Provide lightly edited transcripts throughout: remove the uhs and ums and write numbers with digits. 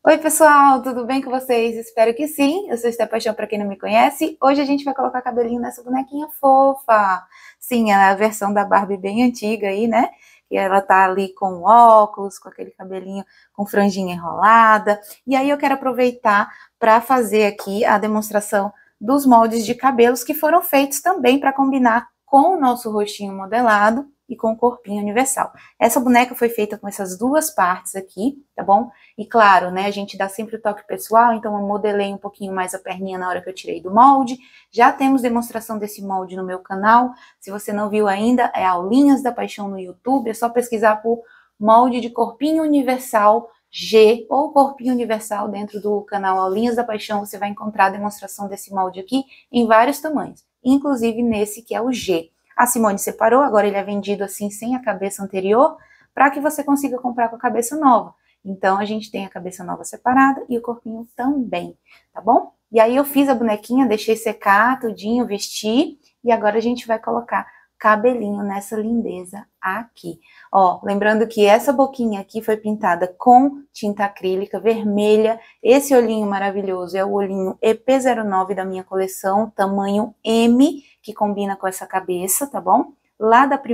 Oi, pessoal, tudo bem com vocês? Espero que sim. Eu sou Esté Paixão, para quem não me conhece. Hoje a gente vai colocar cabelinho nessa bonequinha fofa. Sim, é a versão da Barbie bem antiga aí, né? E ela tá ali com óculos, com aquele cabelinho com franjinha enrolada. E aí eu quero aproveitar para fazer aqui a demonstração dos moldes de cabelos que foram feitos também para combinar com o nosso rostinho modelado e com o corpinho universal. Essa boneca foi feita com essas duas partes aqui, tá bom? E claro, né, a gente dá sempre o toque pessoal, então eu modelei um pouquinho mais a perninha na hora que eu tirei do molde. Já temos demonstração desse molde no meu canal. Se você não viu ainda, é Aulinhas da Paixão no YouTube, é só pesquisar por molde de corpinho universal G ou corpinho universal dentro do canal Aulinhas da Paixão. Você vai encontrar a demonstração desse molde aqui em vários tamanhos, inclusive nesse que é o G. A Simone separou, agora ele é vendido assim sem a cabeça anterior, para que você consiga comprar com a cabeça nova. Então, a gente tem a cabeça nova separada e o corpinho também, tá bom? E aí eu fiz a bonequinha, deixei secar tudinho, vesti, e agora a gente vai colocar cabelinho nessa lindeza aqui. Ó, lembrando que essa boquinha aqui foi pintada com tinta acrílica vermelha. Esse olhinho maravilhoso é o olhinho EP09 da minha coleção, tamanho M, que combina com essa cabeça, tá bom? Lá da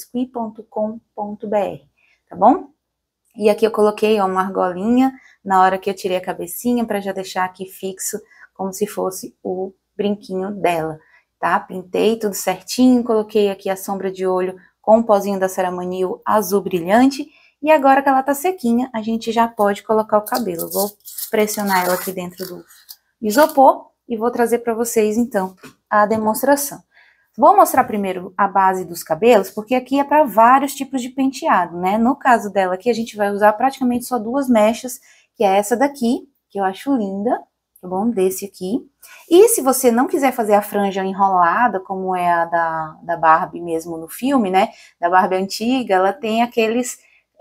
primorbiscuit.com.br, tá bom? E aqui eu coloquei ó, uma argolinha na hora que eu tirei a cabecinha para já deixar aqui fixo como se fosse o brinquinho dela, tá? Pintei tudo certinho, coloquei aqui a sombra de olho com o pozinho da Ceramanil azul brilhante. E agora que ela tá sequinha, a gente já pode colocar o cabelo. Vou pressionar ela aqui dentro do isopor e vou trazer para vocês então a demonstração. Vou mostrar primeiro a base dos cabelos, porque aqui é para vários tipos de penteado, né? No caso dela aqui, a gente vai usar praticamente só duas mechas, que é essa daqui, que eu acho linda, tá bom? Desse aqui. E se você não quiser fazer a franja enrolada, como é a da Barbie mesmo no filme, né? Da Barbie antiga, ela tem aqueles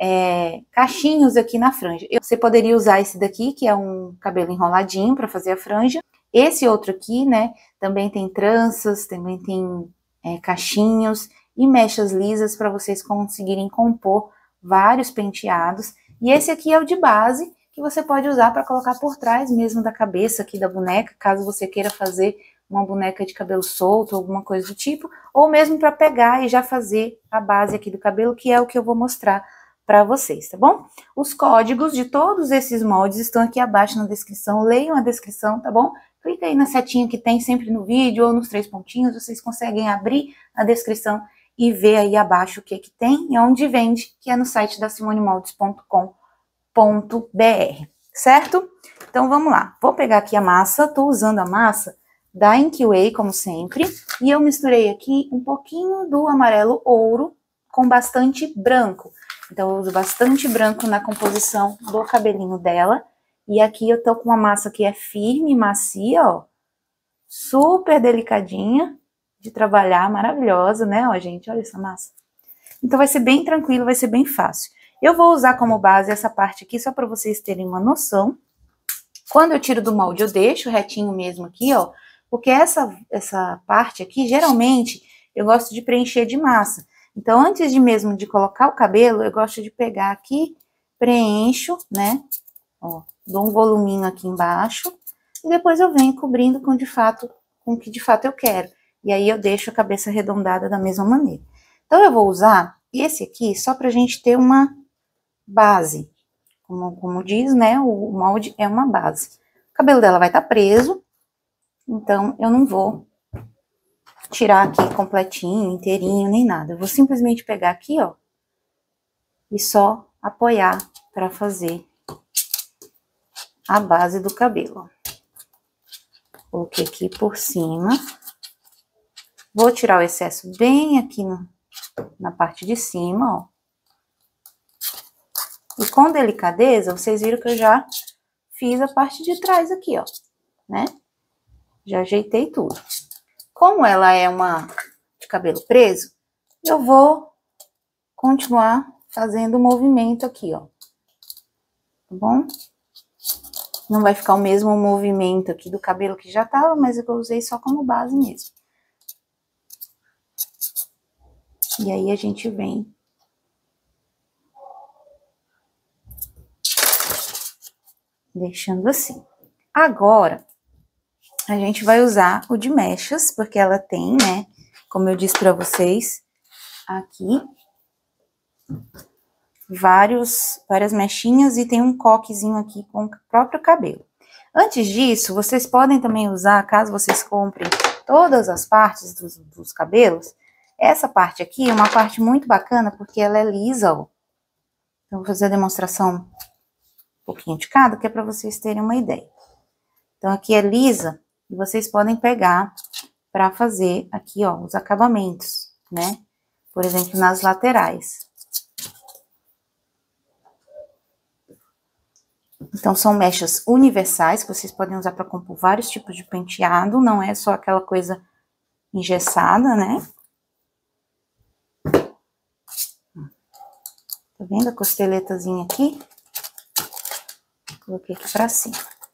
cachinhos aqui na franja. Você poderia usar esse daqui, que é um cabelo enroladinho para fazer a franja. Esse outro aqui, né, também tem tranças, também tem cachinhos e mechas lisas para vocês conseguirem compor vários penteados. E esse aqui é o de base, que você pode usar para colocar por trás mesmo da cabeça aqui da boneca, caso você queira fazer uma boneca de cabelo solto, alguma coisa do tipo, ou mesmo para pegar e já fazer a base aqui do cabelo, que é o que eu vou mostrar para vocês, tá bom? Os códigos de todos esses moldes estão aqui abaixo na descrição, leiam a descrição, tá bom? Clica aí na setinha que tem sempre no vídeo ou nos 3 pontinhos, vocês conseguem abrir a descrição e ver aí abaixo o que que tem e onde vende, que é no site da simonemoldes.com.br, certo? Então vamos lá, vou pegar aqui a massa, tô usando a massa da Inkway, como sempre, e eu misturei aqui um pouquinho do amarelo ouro com bastante branco. Então eu uso bastante branco na composição do cabelinho dela. E aqui eu tô com uma massa que é firme, macia, ó. Super delicadinha de trabalhar, maravilhosa, né, ó, gente? Olha essa massa. Então vai ser bem tranquilo, vai ser bem fácil. Eu vou usar como base essa parte aqui, só para vocês terem uma noção. Quando eu tiro do molde, eu deixo retinho mesmo aqui, ó. Porque essa parte aqui, geralmente, eu gosto de preencher de massa. Então, antes de mesmo de colocar o cabelo, eu gosto de pegar aqui, preencho, né? Ó, dou um voluminho aqui embaixo e depois eu venho cobrindo com o que de fato eu quero. E aí eu deixo a cabeça arredondada da mesma maneira. Então eu vou usar esse aqui só pra gente ter uma base. Como diz, né, o molde é uma base. O cabelo dela vai estar preso, então eu não vou tirar aqui completinho, inteirinho, nem nada. Eu vou simplesmente pegar aqui, ó, e só apoiar pra fazer a base do cabelo. Coloquei aqui por cima. Vou tirar o excesso bem aqui na parte de cima, ó. E com delicadeza, vocês viram que eu já fiz a parte de trás aqui, ó, né? Já ajeitei tudo. Como ela é uma de cabelo preso, eu vou continuar fazendo o movimento aqui, ó. Tá bom? Não vai ficar o mesmo movimento aqui do cabelo que já tava, mas eu usei só como base mesmo. E aí a gente vem deixando assim. Agora, a gente vai usar o de mechas, porque ela tem, né, como eu disse pra vocês, aqui, várias mechinhas e tem um coquezinho aqui com o próprio cabelo. Antes disso, vocês podem também usar, caso vocês comprem todas as partes dos cabelos, essa parte aqui é uma parte muito bacana, porque ela é lisa, ó. Então, vou fazer a demonstração um pouquinho de cada, que é para vocês terem uma ideia. Então, aqui é lisa, e vocês podem pegar para fazer aqui, ó, os acabamentos, né? Por exemplo, nas laterais. Então, são mechas universais, que vocês podem usar para compor vários tipos de penteado, não é só aquela coisa engessada, né? Tá vendo a costeletazinha aqui? Coloquei aqui pra cima.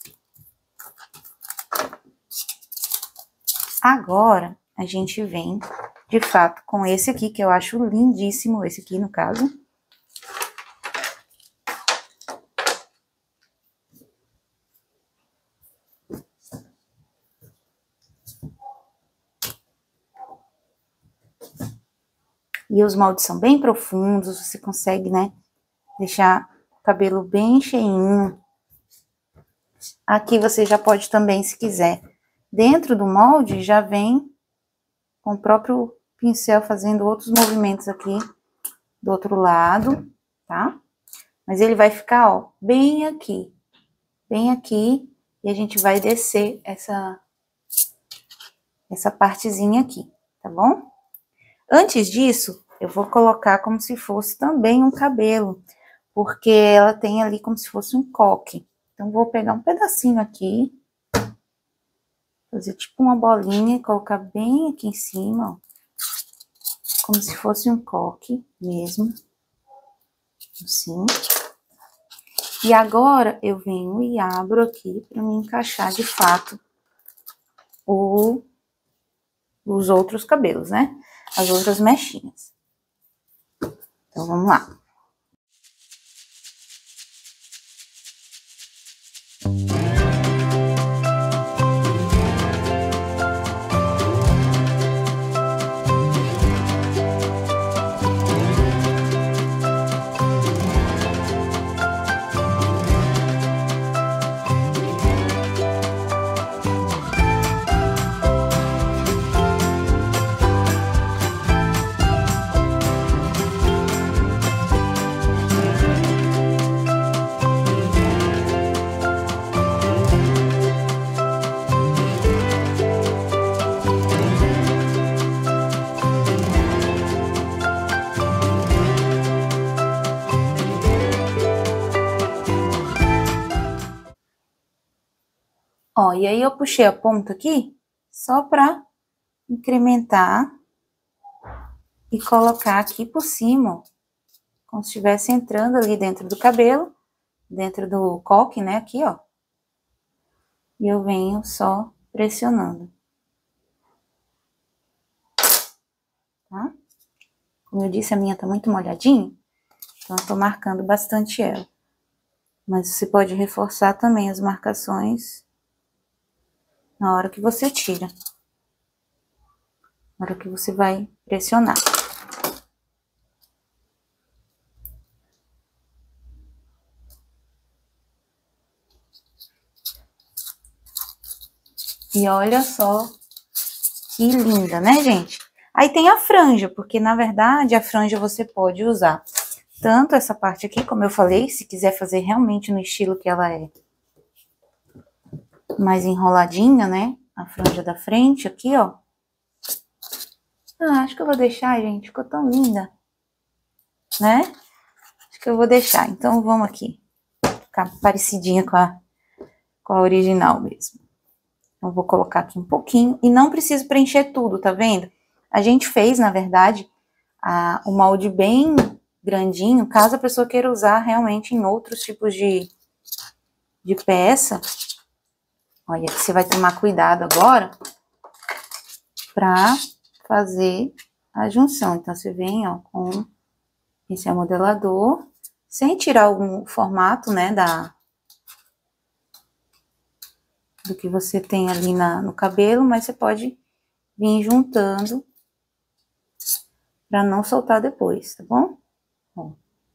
Agora, a gente vem, de fato, com esse aqui, que eu acho lindíssimo, esse aqui no caso. E os moldes são bem profundos, você consegue, né, deixar o cabelo bem cheinho. Aqui você já pode também, se quiser, dentro do molde, já vem com o próprio pincel fazendo outros movimentos aqui do outro lado, tá? Mas ele vai ficar, ó, bem aqui, e a gente vai descer essa partezinha aqui, tá bom? Antes disso, eu vou colocar como se fosse também um cabelo, porque ela tem ali como se fosse um coque. Então, vou pegar um pedacinho aqui, fazer tipo uma bolinha e colocar bem aqui em cima, ó, como se fosse um coque mesmo, assim. E agora, eu venho e abro aqui para me encaixar de fato os outros cabelos, né? As outras mechinhas. Então, vamos lá. Ó, e aí eu puxei a ponta aqui, só pra incrementar e colocar aqui por cima, ó, como se estivesse entrando ali dentro do cabelo, dentro do coque, né, aqui, ó. E eu venho só pressionando. Tá? Como eu disse, a minha tá muito molhadinha, então eu tô marcando bastante ela. Mas você pode reforçar também as marcações na hora que você tira. Na hora que você vai pressionar. E olha só que linda, né, gente? Aí tem a franja, porque na verdade a franja você pode usar tanto essa parte aqui, como eu falei, se quiser fazer realmente no estilo que ela é mais enroladinha, né? A franja da frente aqui, ó. Ah, acho que eu vou deixar, gente, ficou tão linda, né? Acho que eu vou deixar, então vamos aqui, ficar parecidinha com a original mesmo. Então, vou colocar aqui um pouquinho, e não preciso preencher tudo, tá vendo? A gente fez, na verdade, o molde bem grandinho, caso a pessoa queira usar realmente em outros tipos de peça. Olha, você vai tomar cuidado agora pra fazer a junção. Então, você vem, ó, com esse modelador, sem tirar o formato, né, do que você tem ali no cabelo, mas você pode vir juntando para não soltar depois, tá bom? Ó.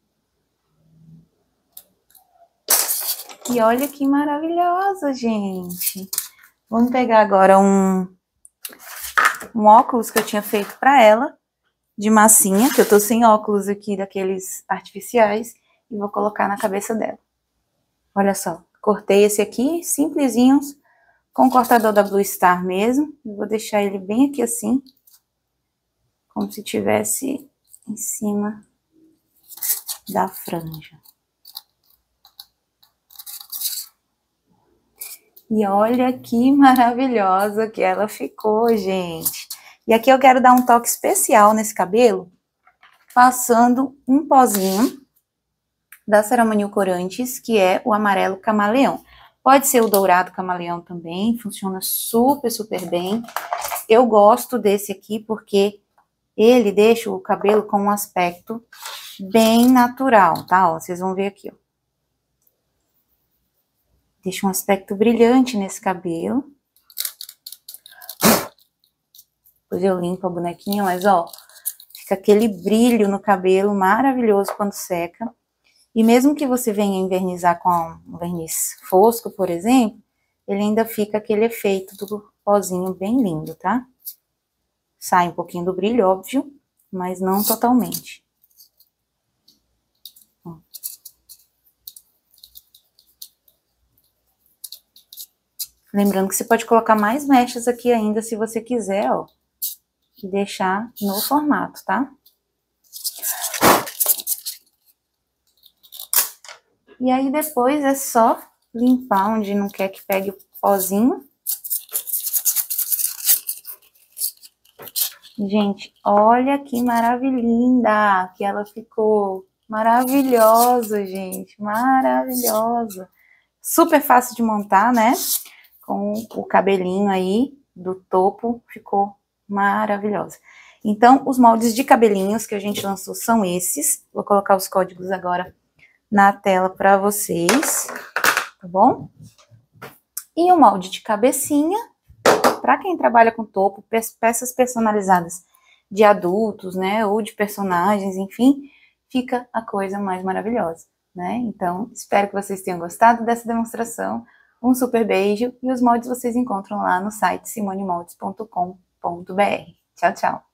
E olha que maravilhosa, gente. Vamos pegar agora um óculos que eu tinha feito para ela, de massinha, que eu tô sem óculos aqui daqueles artificiais, e vou colocar na cabeça dela. Olha só, cortei esse aqui, simplesinhos, com o cortador da Blue Star mesmo. Eu vou deixar ele bem aqui assim, como se tivesse em cima da franja. E olha que maravilhosa que ela ficou, gente. E aqui eu quero dar um toque especial nesse cabelo, passando um pozinho da Ceremonil Corantes, que é o amarelo camaleão. Pode ser o dourado camaleão também, funciona super, super bem. Eu gosto desse aqui porque ele deixa o cabelo com um aspecto bem natural, tá? Ó, vocês vão ver aqui, ó. Deixa um aspecto brilhante nesse cabelo. Depois eu limpo a bonequinha, mas ó, fica aquele brilho no cabelo maravilhoso quando seca. E mesmo que você venha envernizar com um verniz fosco, por exemplo, ele ainda fica aquele efeito do pozinho bem lindo, tá? Sai um pouquinho do brilho, óbvio, mas não totalmente. Ó. Lembrando que você pode colocar mais mechas aqui ainda, se você quiser, ó. E deixar no formato, tá? E aí depois é só limpar onde não quer que pegue o pozinho. Gente, olha que maravilhinda que ela ficou. Maravilhosa, gente, maravilhosa. Super fácil de montar, né? Com o cabelinho aí do topo, ficou maravilhosa. Então, os moldes de cabelinhos que a gente lançou são esses. Vou colocar os códigos agora na tela para vocês, tá bom? E o molde de cabecinha, para quem trabalha com topo, peças personalizadas de adultos, né, ou de personagens, enfim, fica a coisa mais maravilhosa, né? Então, espero que vocês tenham gostado dessa demonstração. Um super beijo e os moldes vocês encontram lá no site simonemoldes.com.br. Tchau, tchau!